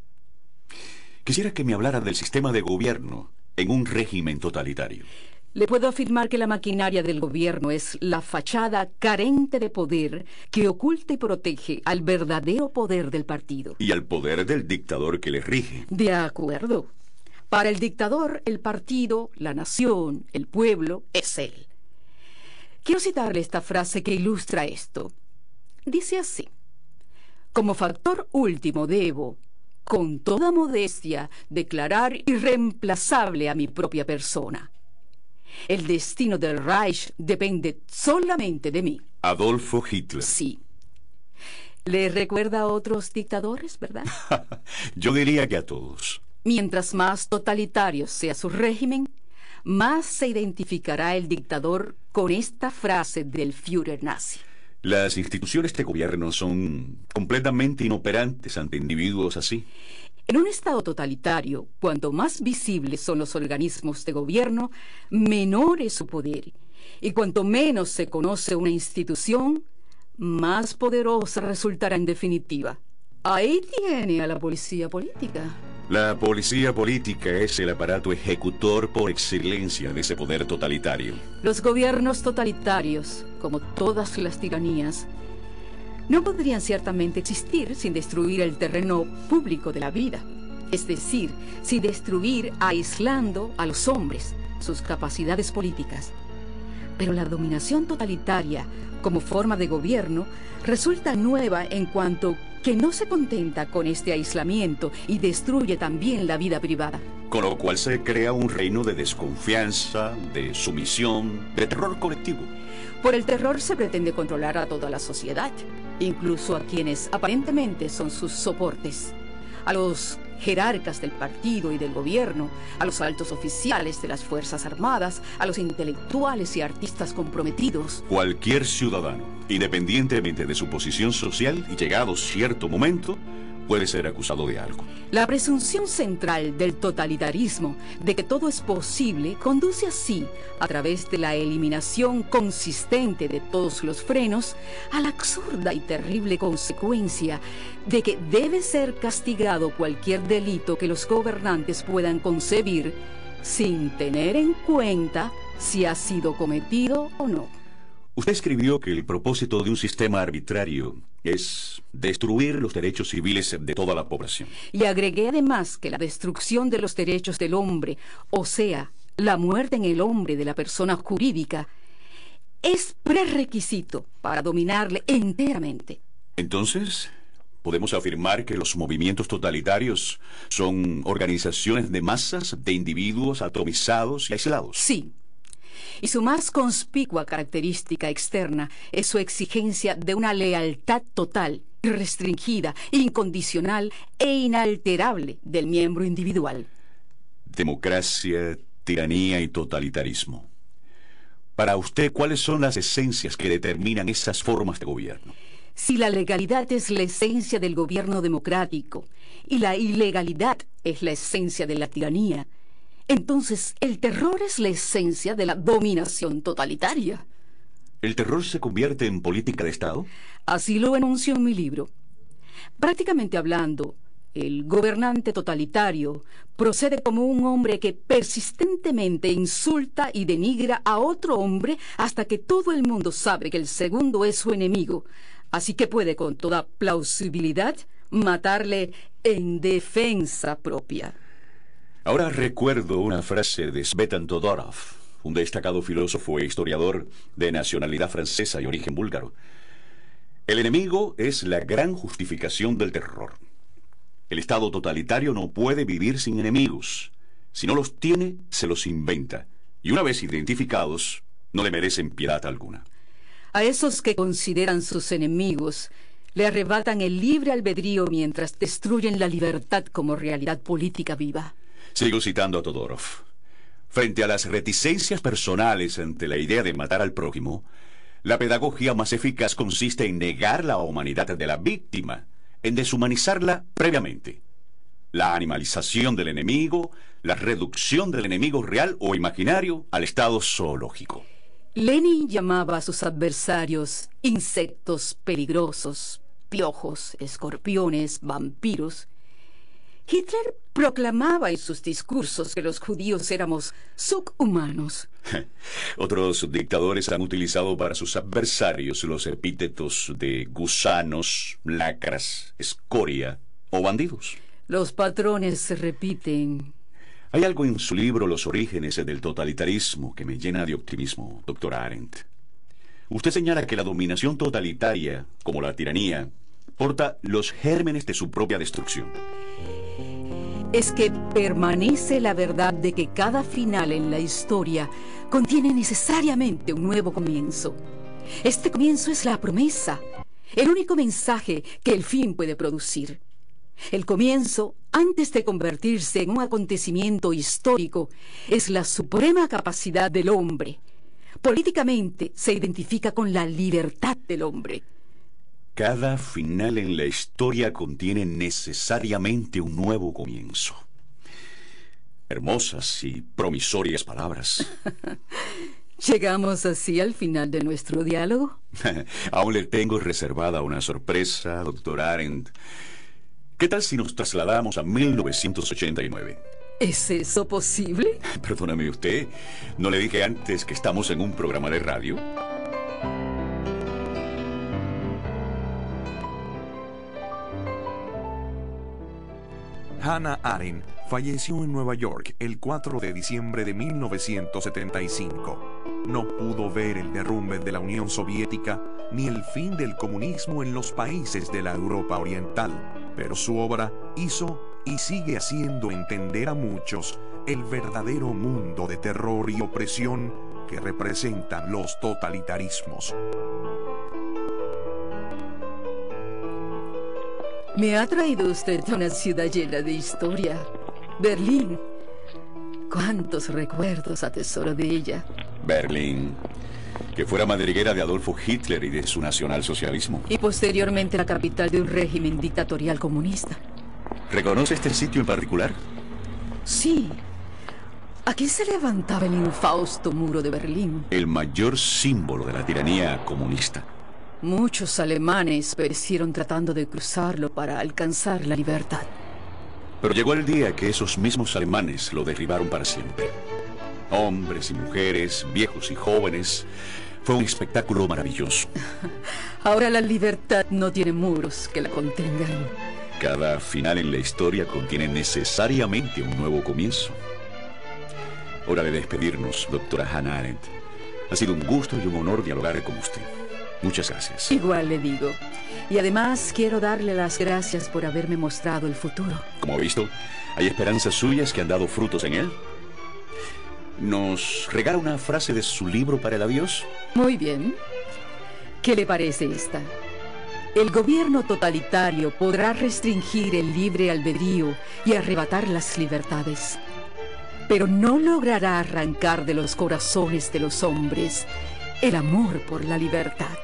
Quisiera que me hablara del sistema de gobierno en un régimen totalitario. Le puedo afirmar que la maquinaria del gobierno es la fachada carente de poder que oculta y protege al verdadero poder del partido. Y al poder del dictador que le rige. De acuerdo. Para el dictador, el partido, la nación, el pueblo, es él. Quiero citarle esta frase que ilustra esto. Dice así: como factor último debo, con toda modestia, declarar irreemplazable a mi propia persona. El destino del Reich depende solamente de mí. Adolfo Hitler. Sí. ¿Le recuerda a otros dictadores, verdad? Yo diría que a todos. Mientras más totalitario sea su régimen, más se identificará el dictador con esta frase del Führer nazi. Las instituciones de gobierno son completamente inoperantes ante individuos así. En un estado totalitario, cuanto más visibles son los organismos de gobierno, menor es su poder. Y cuanto menos se conoce una institución, más poderosa resultará en definitiva. Ahí tiene a la policía política. La policía política es el aparato ejecutor por excelencia de ese poder totalitario. Los gobiernos totalitarios, como todas las tiranías, no podrían ciertamente existir sin destruir el terreno público de la vida, es decir, sin destruir aislando a los hombres, sus capacidades políticas. Pero la dominación totalitaria como forma de gobierno resulta nueva en cuanto que no se contenta con este aislamiento y destruye también la vida privada. Con lo cual se crea un reino de desconfianza, de sumisión, de terror colectivo. Por el terror se pretende controlar a toda la sociedad, incluso a quienes aparentemente son sus soportes, a los jerarcas del partido y del gobierno, a los altos oficiales de las Fuerzas Armadas, a los intelectuales y artistas comprometidos. Cualquier ciudadano, independientemente de su posición social y llegado cierto momento, puede ser acusado de algo. La presunción central del totalitarismo de que todo es posible conduce así, a través de la eliminación consistente de todos los frenos, a la absurda y terrible consecuencia de que debe ser castigado cualquier delito que los gobernantes puedan concebir sin tener en cuenta si ha sido cometido o no. Usted escribió que el propósito de un sistema arbitrario es destruir los derechos civiles de toda la población. Y agregué además que la destrucción de los derechos del hombre, o sea, la muerte en el hombre de la persona jurídica, es prerequisito para dominarle enteramente. Entonces, ¿podemos afirmar que los movimientos totalitarios son organizaciones de masas, de individuos atomizados y aislados? Sí. Y su más conspicua característica externa es su exigencia de una lealtad total, irrestringida, incondicional e inalterable del miembro individual. Democracia, tiranía y totalitarismo. Para usted, ¿cuáles son las esencias que determinan esas formas de gobierno? Si la legalidad es la esencia del gobierno democrático y la ilegalidad es la esencia de la tiranía, entonces el terror es la esencia de la dominación totalitaria. ¿El terror se convierte en política de Estado? Así lo enuncio en mi libro. Prácticamente hablando, el gobernante totalitario procede como un hombre que persistentemente insulta y denigra a otro hombre hasta que todo el mundo sabe que el segundo es su enemigo, así que puede con toda plausibilidad matarle en defensa propia. Ahora recuerdo una frase de Svetan Todorov, un destacado filósofo e historiador de nacionalidad francesa y origen búlgaro. El enemigo es la gran justificación del terror. El Estado totalitario no puede vivir sin enemigos. Si no los tiene, se los inventa. Y una vez identificados, no le merecen piedad alguna. A esos que consideran sus enemigos, le arrebatan el libre albedrío mientras destruyen la libertad como realidad política viva. Sigo citando a Todorov. Frente a las reticencias personales ante la idea de matar al prójimo, la pedagogía más eficaz consiste en negar la humanidad de la víctima, en deshumanizarla previamente. La animalización del enemigo, la reducción del enemigo real o imaginario al estado zoológico. Lenin llamaba a sus adversarios insectos peligrosos, piojos, escorpiones, vampiros. Hitler proclamaba en sus discursos que los judíos éramos subhumanos. Otros dictadores han utilizado para sus adversarios los epítetos de gusanos, lacras, escoria o bandidos. Los patrones se repiten. Hay algo en su libro Los orígenes del totalitarismo que me llena de optimismo, doctora Arendt. Usted señala que la dominación totalitaria, como la tiranía, porta los gérmenes de su propia destrucción. Es que permanece la verdad de que cada final en la historia contiene necesariamente un nuevo comienzo. Este comienzo es la promesa, el único mensaje que el fin puede producir. El comienzo, antes de convertirse en un acontecimiento histórico, es la suprema capacidad del hombre. Políticamente se identifica con la libertad del hombre. Cada final en la historia contiene necesariamente un nuevo comienzo. Hermosas y promisorias palabras. ¿Llegamos así al final de nuestro diálogo? Aún le tengo reservada una sorpresa, doctor Arendt. ¿Qué tal si nos trasladamos a 1989? ¿Es eso posible? Perdóname usted, ¿no le dije antes que estamos en un programa de radio? Hannah Arendt falleció en Nueva York el 4 de diciembre de 1975. No pudo ver el derrumbe de la Unión Soviética ni el fin del comunismo en los países de la Europa Oriental, pero su obra hizo y sigue haciendo entender a muchos el verdadero mundo de terror y opresión que representan los totalitarismos. Me ha traído usted a una ciudad llena de historia, Berlín. ¿Cuántos recuerdos atesoro de ella? Berlín. que fuera madriguera de Adolfo Hitler y de su nacionalsocialismo. Y posteriormente la capital de un régimen dictatorial comunista. ¿Reconoce este sitio en particular? Sí. Aquí se levantaba el infausto muro de Berlín. El mayor símbolo de la tiranía comunista. Muchos alemanes perecieron tratando de cruzarlo para alcanzar la libertad. Pero llegó el día que esos mismos alemanes lo derribaron para siempre. Hombres y mujeres, viejos y jóvenes. Fue un espectáculo maravilloso. Ahora la libertad no tiene muros que la contengan. Cada final en la historia contiene necesariamente un nuevo comienzo. Hora de despedirnos, doctora Hannah Arendt. Ha sido un gusto y un honor dialogar con usted. Muchas gracias. Igual le digo. Y además quiero darle las gracias por haberme mostrado el futuro. Como ha visto, hay esperanzas suyas que han dado frutos en él. ¿Nos regala una frase de su libro para el adiós? Muy bien. ¿Qué le parece esta? El gobierno totalitario podrá restringir el libre albedrío y arrebatar las libertades, pero no logrará arrancar de los corazones de los hombres el amor por la libertad.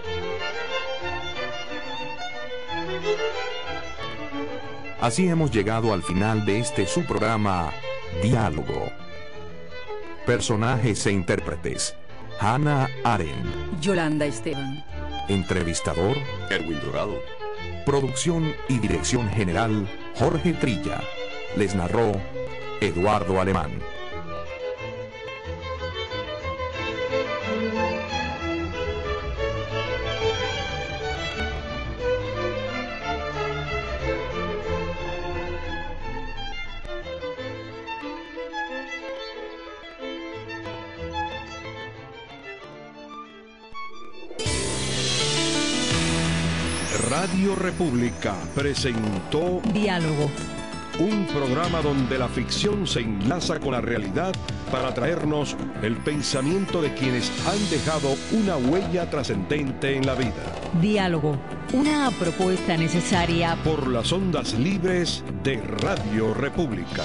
Así hemos llegado al final de este su programa Diálogo. Personajes e intérpretes: Hannah Arendt, Yolanda Esteban. Entrevistador: Erwin Dorado. Producción y dirección general: Jorge Trilla. Les narró Eduardo Alemán. Radio República presentó Diálogo, un programa donde la ficción se enlaza con la realidad para traernos el pensamiento de quienes han dejado una huella trascendente en la vida. Diálogo, una propuesta necesaria por las ondas libres de Radio República.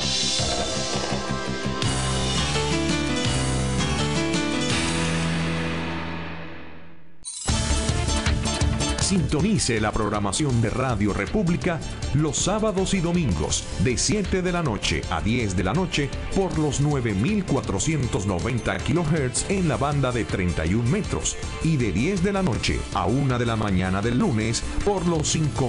Sintonice la programación de Radio República los sábados y domingos de 7 de la noche a 10 de la noche por los 9490 kHz en la banda de 31 metros y de 10 de la noche a 1 de la mañana del lunes por los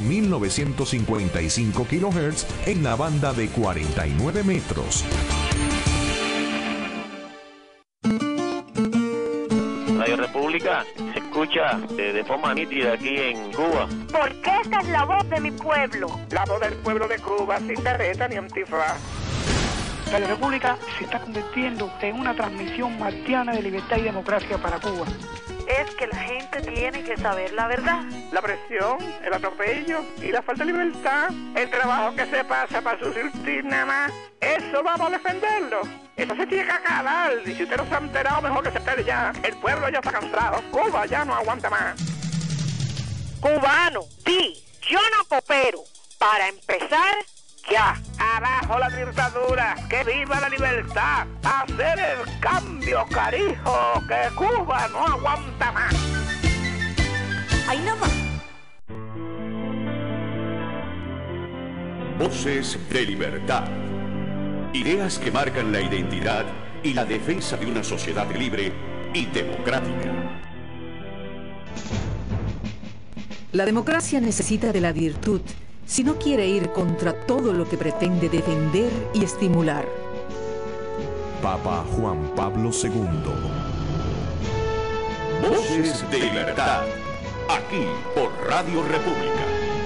5955 kHz en la banda de 49 metros. Radio República se escucha de forma nítida aquí en Cuba. Porque esta es la voz de mi pueblo. La voz del pueblo de Cuba, sin careta ni antifaz. Radio República se está convirtiendo en una transmisión martiana de libertad y democracia para Cuba. Es que la gente tiene que saber la verdad. La presión, el atropello y la falta de libertad, el trabajo que se pasa para subsistir nada más, eso vamos a defenderlo. Eso se tiene que acabar. Y si usted no se ha enterado, mejor que se entere ya. El pueblo ya está cansado. Cuba ya no aguanta más. Cubano, sí, yo no coopero. Para empezar, ya. Abajo la dictadura, que viva la libertad. Hacer el cambio, carijo, que Cuba no aguanta más. Ahí no va. Voces de libertad. Ideas que marcan la identidad y la defensa de una sociedad libre y democrática. La democracia necesita de la virtud si no quiere ir contra todo lo que pretende defender y estimular. Papa Juan Pablo II. Voces de libertad. Aquí por Radio República.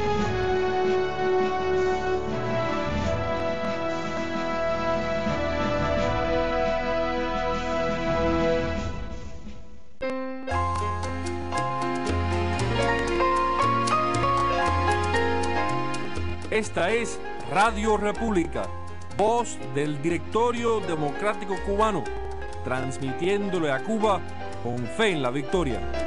Esta es Radio República, voz del Directorio Democrático Cubano, transmitiéndole a Cuba con fe en la victoria.